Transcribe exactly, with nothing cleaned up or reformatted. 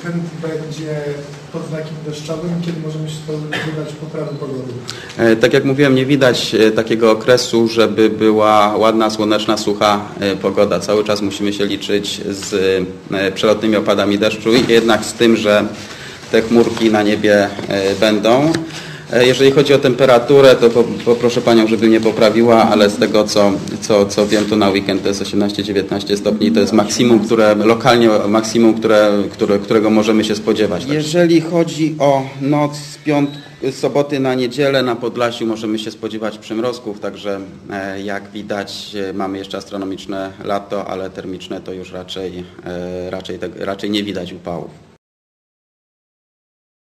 trend będzie pod znakiem deszczowym? Kiedy możemy się spodziewać poprawy pogody? Tak jak mówiłem, nie widać takiego okresu, żeby była ładna, słoneczna, sucha pogoda. Cały czas musimy się liczyć z przelotnymi opadami deszczu i jednak z tym, że te chmurki na niebie będą. Jeżeli chodzi o temperaturę, to poproszę Panią, żeby mnie poprawiła, ale z tego co, co, co wiem, to na weekend to jest osiemnaście dziewiętnaście stopni. To jest maksimum, które lokalnie maksimum, które, które, którego możemy się spodziewać. Jeżeli chodzi o noc z piątku, z soboty na niedzielę na Podlasiu możemy się spodziewać przymrozków, także jak widać mamy jeszcze astronomiczne lato, ale termiczne to już raczej, raczej, raczej nie widać upałów.